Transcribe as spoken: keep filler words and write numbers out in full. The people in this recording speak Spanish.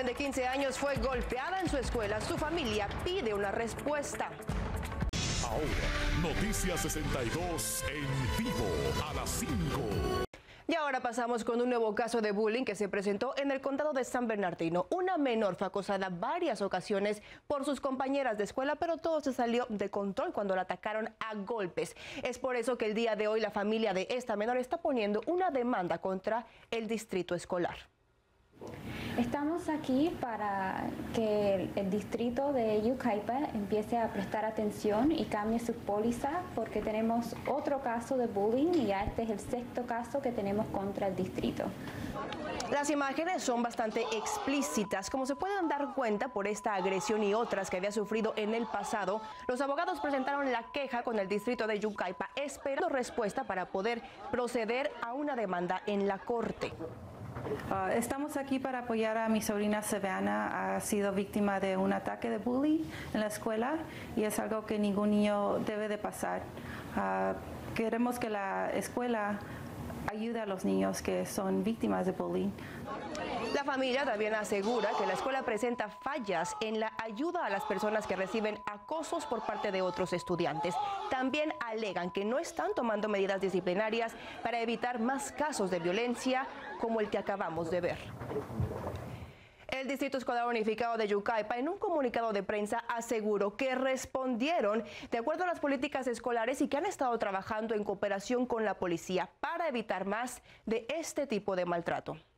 de quince años fue golpeada en su escuela. Su familia pide una respuesta. Ahora, Noticias sesenta y dos en vivo a las cinco. Y ahora pasamos con un nuevo caso de bullying que se presentó en el condado de San Bernardino. Una menor fue acosada varias ocasiones por sus compañeras de escuela, pero todo se salió de control cuando la atacaron a golpes. Es por eso que el día de hoy la familia de esta menor está poniendo una demanda contra el distrito escolar. Estamos aquí para que el, el distrito de Yucaipa empiece a prestar atención y cambie su póliza, porque tenemos otro caso de bullying y ya este es el sexto caso que tenemos contra el distrito. Las imágenes son bastante explícitas. Como se pueden dar cuenta por esta agresión y otras que había sufrido en el pasado, los abogados presentaron la queja con el distrito de Yucaipa, esperando respuesta para poder proceder a una demanda en la corte. Uh, estamos aquí para apoyar a mi sobrina Savannah. Ha sido víctima de un ataque de bullying en la escuela y es algo que ningún niño debe de pasar. Uh, queremos que la escuela ayude a los niños que son víctimas de bullying. La familia también asegura que la escuela presenta fallas en la ayuda a las personas que reciben acosos por parte de otros estudiantes. También alegan que no están tomando medidas disciplinarias para evitar más casos de violencia como el que acabamos de ver. El Distrito Escolar Unificado de Yucaipa, en un comunicado de prensa, aseguró que respondieron de acuerdo a las políticas escolares y que han estado trabajando en cooperación con la policía para evitar más de este tipo de maltrato.